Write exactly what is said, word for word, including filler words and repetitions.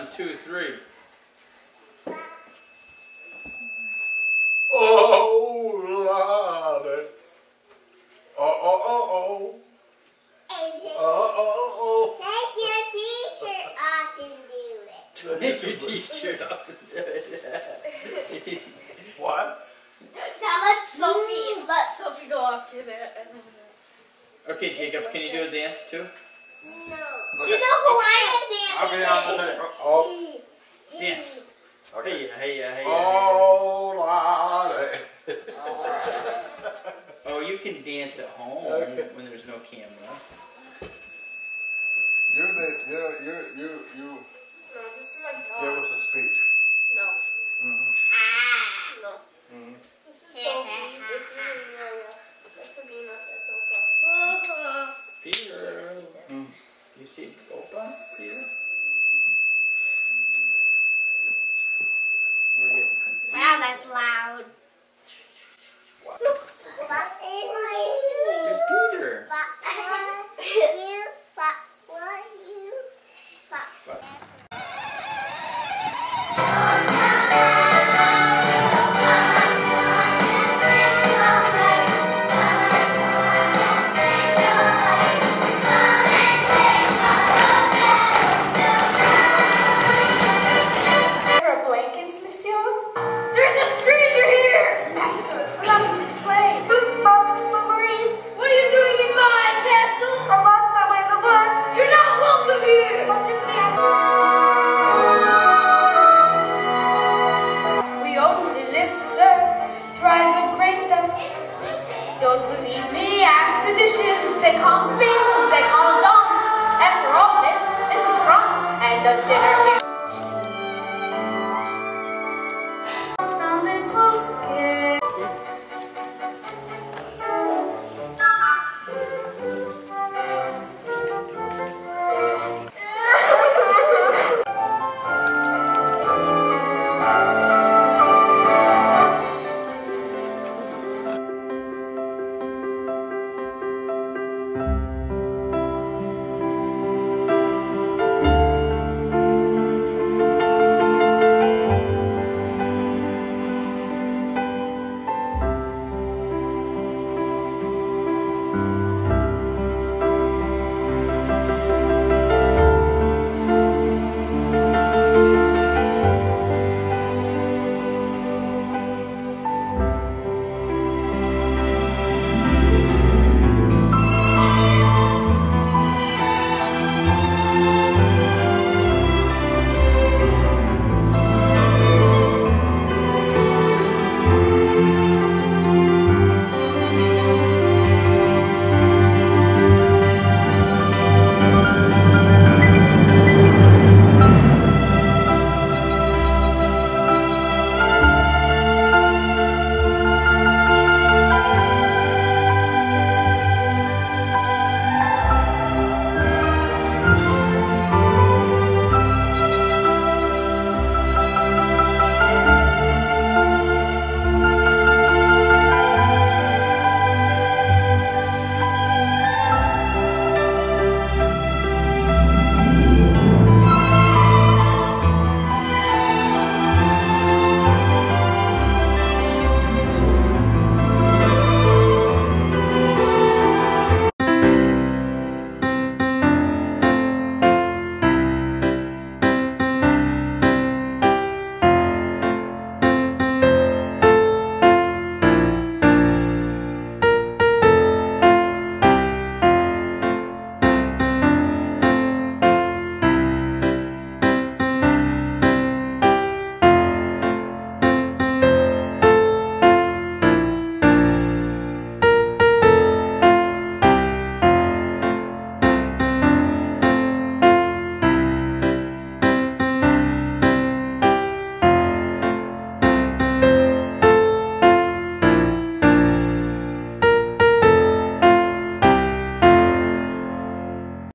two, three. Oh, Lord. Oh, oh, oh, oh. Oh, oh, Take your t-shirt off and do it. Take your t-shirt off and do it. What? Now let Sophie, let Sophie go up to the... Okay, Jacob, can you do a dance too? No. Okay. Do the Hawaiian Okay, dance. I'll take it. Oh. Dance. Okay. Hey, hey, hey, hey. Oh, Lord. Oh, you can dance at home Okay. when there's no camera. You did, you, you, you, you No, this is my give dog. us a speech. No. Mm-hmm. No. Mm-hmm. This is Sophie. This is Amelia. That's Sabina. That's Opa. Peter. Mm. You see Opa, Peter? We're getting some Wow, that's loud.